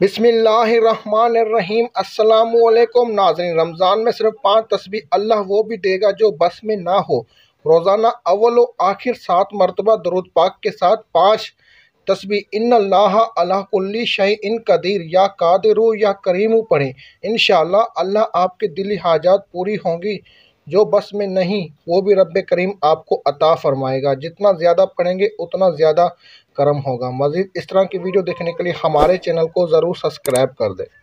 बिस्मिल्लाहिर्रहमानिर्रहीम। अस्सलामुअलैकुम नाज़रीन, रमज़ान में सिर्फ 5 तस्बीह अल्लाह वो भी देगा जो बस में ना हो। रोज़ाना अव्वल व आखिर 7 मरतबा दरूद पाक के साथ 5 तस्बीह इन्नल्लाह अला कुल्ली शैइन कदीर या कादिरू या करीमू पढ़ें। इंशाअल्लाह अल्लाह आपके दिली हाजात पूरी होंगी। जो बस में नहीं वो भी रब्बे करीम आपको अता फरमाएगा। जितना ज़्यादा पढ़ेंगे उतना ज़्यादा करम होगा। मज़ीद इस तरह की वीडियो देखने के लिए हमारे चैनल को ज़रूर सब्सक्राइब कर दें।